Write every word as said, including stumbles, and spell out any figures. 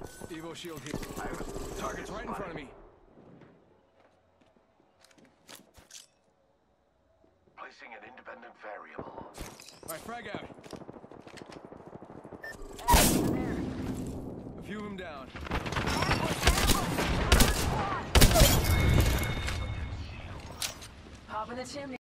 Evo shield here. Target's right in front of me. Placing an independent variable. Alright, frag out. A few of them down. Pop in the chimney.